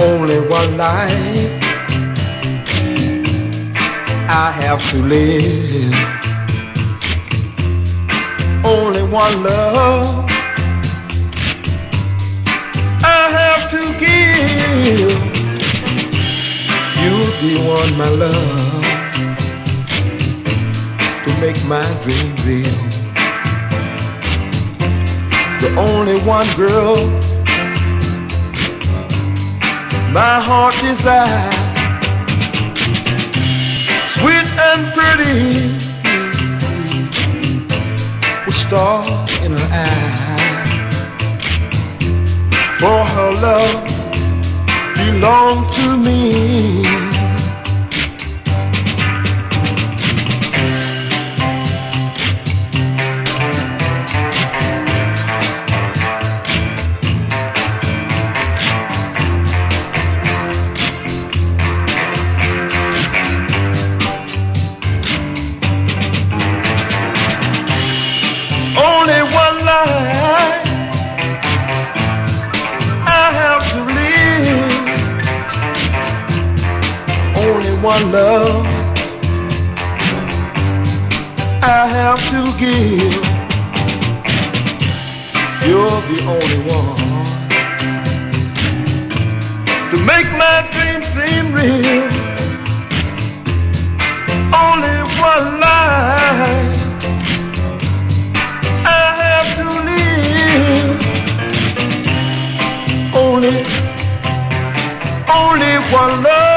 only one life I have to live. Only one love I have to give. You're the one, my love, to make my dream real. The only one girl my heart desires, sweet and pretty, with stars in her eyes. For her love belonged to me. Only one life I have to live. Only one love I have to give. You're the only one to make my dreams seem real. Only one life I have to live. Only one love